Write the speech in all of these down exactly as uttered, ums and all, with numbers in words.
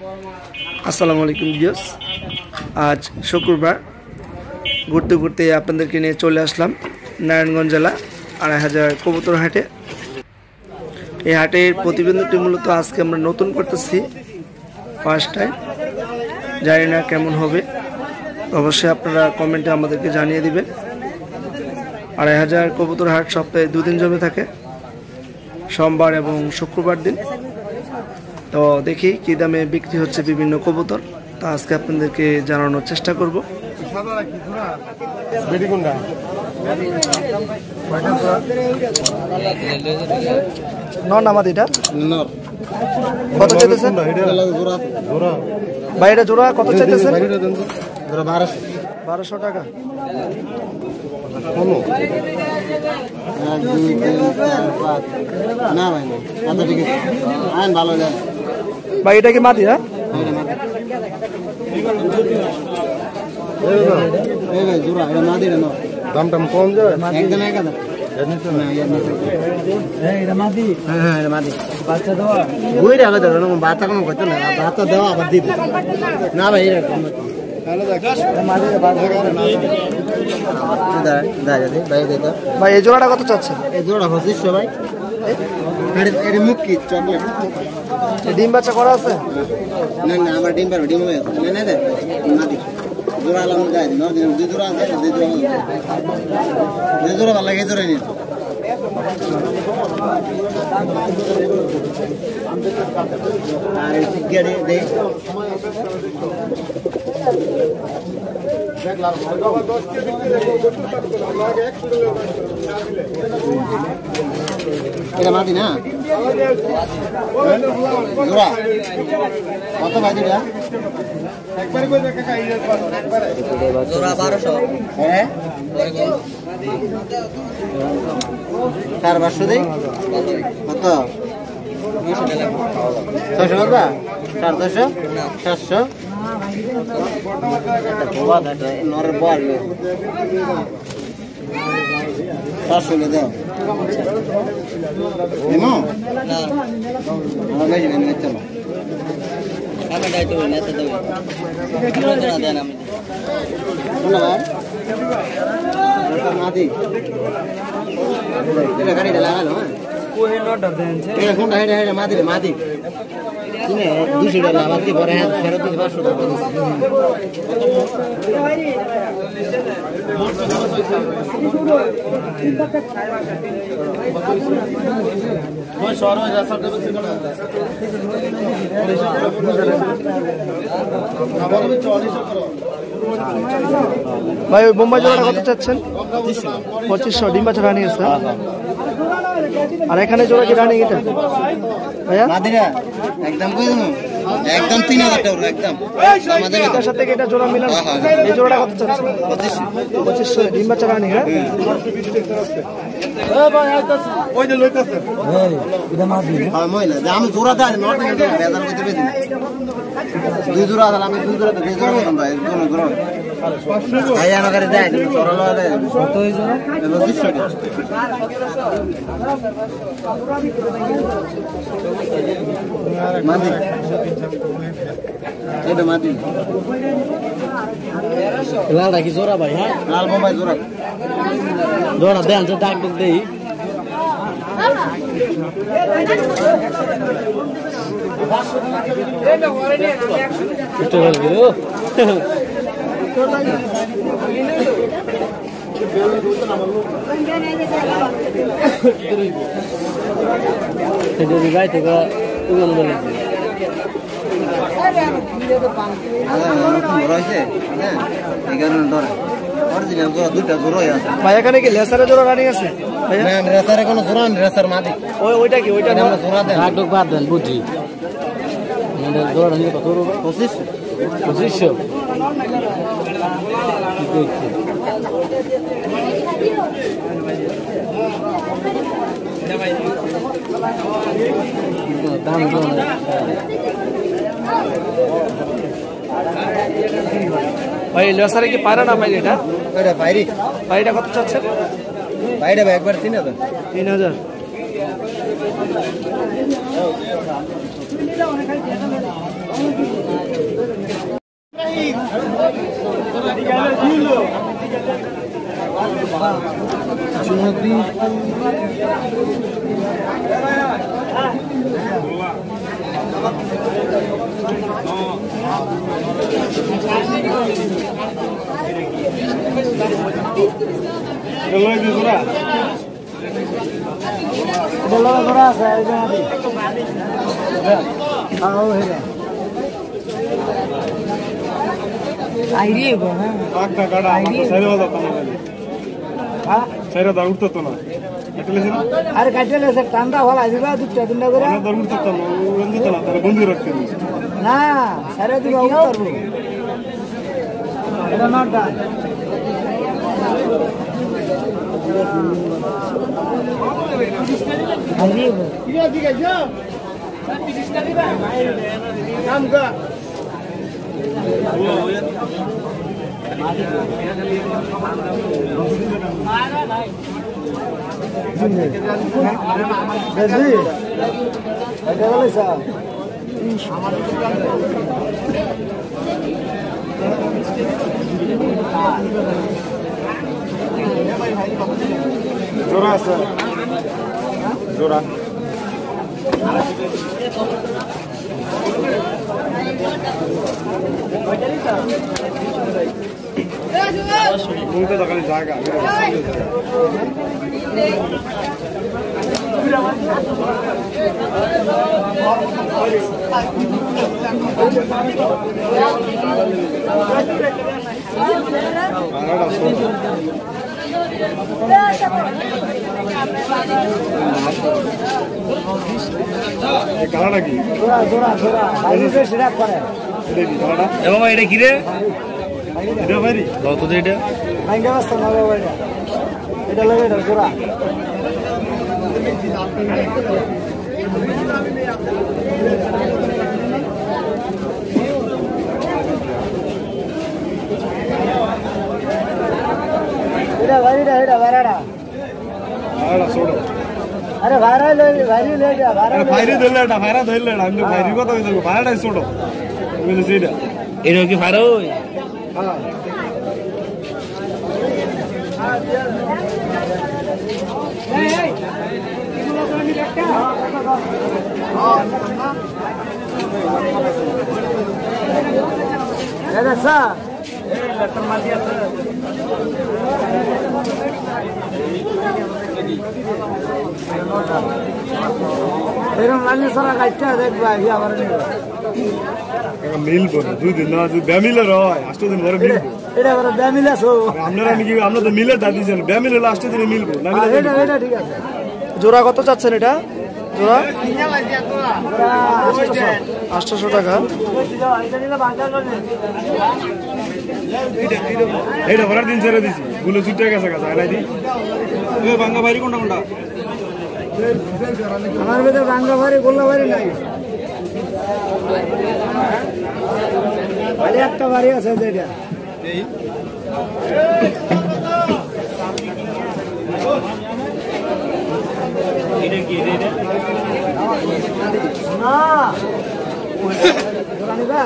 আসসালামু আলাইকুম ভিউয়ার্স, আজ শুক্রবার ঘুরতে ঘুরতে আপনাদেরকে নিয়ে চলে আসলাম নারায়ণগঞ্জ জেলা আড়াই হাজার কবুতর হাটে। এই হাটের প্রতিবেদনটি মূলত আজকে আমরা নতুন করতেছি, ফার্স্ট টাইম। জানি না কেমন হবে, অবশ্যই আপনারা কমেন্টে আমাদেরকে জানিয়ে দিবেন। আড়াই হাজার কবুতর হাট সপ্তাহে দুদিন জমে থাকে, সোমবার এবং শুক্রবার দিন। তো দেখি কী দামে বিক্রি হচ্ছে বিভিন্ন কবুতর, তা আজকে আপনাদেরকে জানানোর চেষ্টা করব। নন আমাদের এটা কত চাইতেছেন ভাই? এটা জোড়া কত চাইতেছেন? বারোশো টাকা। ভাই এটা কি মাদি? হ্যাঁ, দাম টাম কম যায় একদম এক হাজার। বাচ্চা দেওয়া বাচ্চা কোনো করতো না, বাচ্চা দেওয়া আবার দিবে না ভাই। ভাই এই জোড়াটা কত চাচ্ছেন? এই জোড়া পঁচিশশো ভাই। মুখ কি চকলেট? ডিম বাচ্চা করা আছে? না না, আমার ডিম পারবে, ডিম হয়ে আছে। না না মাদি জোড়া আলাম যায় না, দুই জোড়া আছে, দুই জোড়া দুই জোড়া ভালো লাগে, জোড়া নিয়ে আর গাড়ি দেই। এটা মাটি না জোড়া কত ভাই? দিবা জোড়া বারোশো। হ্যাঁ চার পাঁচশো দিই। কত? ছয়শো করবা? চার ছয়শো সাতশো নরের বল চারশো দাও। এমন আমার বেশি বেশি চলো আমি দায়িত্ব করি নেতা দেবে দেন আমি ধন্যবাদ। মাদি এটা গাড়িটা লাগালো। হ্যাঁ এটা কোনটা? হেঁটে হেঁটে মাদি মাদি কিনে দুশো টাকা লাভ দিয়ে পরে হ্যাঁ ফেরত দিতে পারশো টাকা। ভাই ওই বোম্বাই জোড়াটা কত চাচ্ছেন? পঁচিশশো। ডিম বাচ্চা রানিং আছে। আর এখানে জোড়া কি রানিং? এটা ভাইয়া একদম একদম তিন হাজার টাকা একদম। আমাদের এটার সাথে এটা জোড়া মিলান। এই জোড়াটা কত চাচ্ছেন? পঁচিশশো। পঁচিশশো ডিম বাচ্চা রানিং। হ্যাঁ আমি জোড়া দেয় দুই জোড়া আমি দুই জোড়া দুই জোড়া করতাম ভাই। ভাই আমাকে দেয় কত হয়েছে? পঁচিশশো মাদি। এটা মাদি লাল রাখি জোড়া ভাই। হ্যাঁ লাল বোম্বাই জোড়া জোড়া দেন যে ডাক ডাক দেই। ভাই থেকে ভাই এখানে কি লেসারের জোড়া রানিং আছে? রেসারে কোনো জোড়া নেই, রেসার মাদি। ওই ওইটা কি? ওইটা জোড়া দেন, ডাক ডাক বাদ দেন বুঝি। জোড়া নিয়ে কত? পঁচিশশো। পঁচিশশো দাম ভাই। লেসারে কি পায়রা না পাইলে? এটা পাইরি। পাইরিটা কত চাচ্ছেন? পাইরিটা একবার তিন হাজার। তিন হাজার Aire go na. Agda kada amako sare wada tana gani. Ha? Sare da urto to na. Katile sina? Are katile sir tanda wala diba dutta dinna gore. Na da urto to na. Undi to na tar bandi rakhtini. Na, sare diba urto. Eda not done. Aire go. Iya diga jo. Kam ga. Jadi, ada apa sah? Zora sah, Zora. Mungkin tak kali jaga. Kalah lagi. Zora, zora, zora. Hari ini sudah kore. Ini di kalah. Emang ini kira? Ini apa ini? Lalu tu dia. Mainnya apa sama apa ini? Ini lagi dah zora. Ini hari dah, ini hari dah. Kalah sodo. अरे भारा ले भारी ले जा भारा अरे fiery दे लेटा फायरा दे लेटा हम फायरी को तो इधर फायरा डाइस छोड़ो मुझे सीधा Ini lagi Faro. हां ए ए इनको कोनी लगता हां दादा सा ए लटन मार दिया सर এরকম লালি সারা কাটটা দেখবা ইয়া করে নি মিল বল দুই দিন না দুই ব্যামিলে রয় আষ্ট দিন পরে মিল এটা করে ব্যামিলে সো আপনারা নাকি আমরা তো মিলে দাদি জান ব্যামিলে লাস্ট দিনে মিলবো না এটা এটা ঠিক আছে জোড়া কত চাচ্ছেন এটা জোড়া কিনা লাগিয়া তোরা আটশোশো টাকা এইটা ভরার দিন ছেড়ে দিছি গুলো ছুটে গেছে কাছে আইলাই দি এ বাঙ্গা বাইরে কোনটা কোনটা আমার ভিতরে বাঙ্গা ভারি গোল্লা ভারি নাই ভাই একটা ভারি আছে যেটা এই Ini kira dia. না জানি না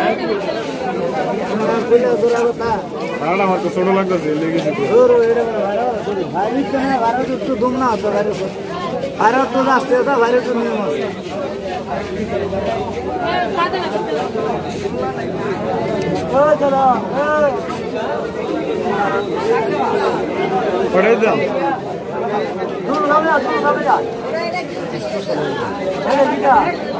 কইলা দূরা কথা ভাড়া আমার তো ছোট লাগতেছে লেগেছে দূর এটা ভাড়া ভারি কেন ভাড়া তো একটু দম না তো ভাড়া ভাড়া তো আসতে তো ভাড়া তো নিয়ম আছে ও চলো পড়ে দাও দূর লাভ না দূর লাভ না এই দিকা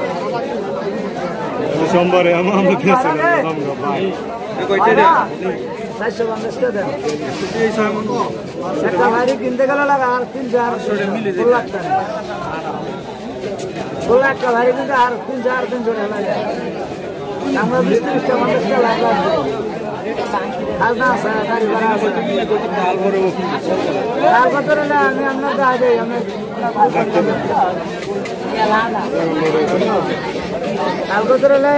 সোমবারে আমরা আমরা দিয়েছি আমরা ভাই কয়টা রে চারশো পঞ্চাশ টাকা এই সামন একটা ভারি কিনতে গেল লাগা আর তিন চার মিলে যায় লাখ টাকা ষোলো একটা ভারি কিনতে আর তিন চার তিনশো টাকা লাগে আমরা বিশ ত্রিশটা পঞ্চাশটা লাখ লাগবে আর না গাড়ি ভাড়া আছে তার কথা না আমি আপনার কাছে যাই আমি তার কথা না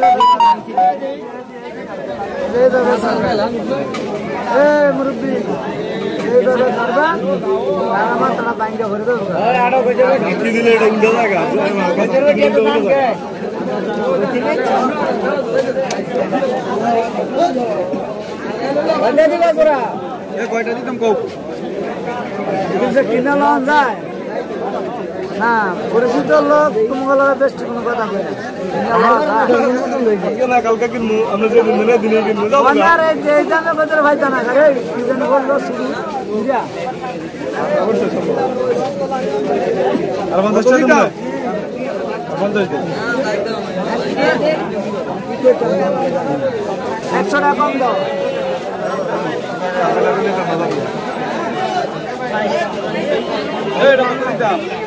এই দাদা এ মুরব্বি এই দাদা করবা আর আমার তারা ব্যাংকে ভরে দেবো কি দিলে এটা উল্টো জায়গা কয়টা দিবা তোরা কয়টা দিতাম কও কিনে লওয়া যায় না পরিচিত লোক তোমার বেস্ট কোনো কথা কই না কালকে কিনবো আমরা যে দিনে দিনে কিনবো যাও আরে যে জানে বদর ভাই জানা করে কি জানি বললো শুরু বুঝা আর পঞ্চাশ টাকা দিন পঞ্চাশ দিন একশো টাকা কম দাও এই এটা কত দিতাম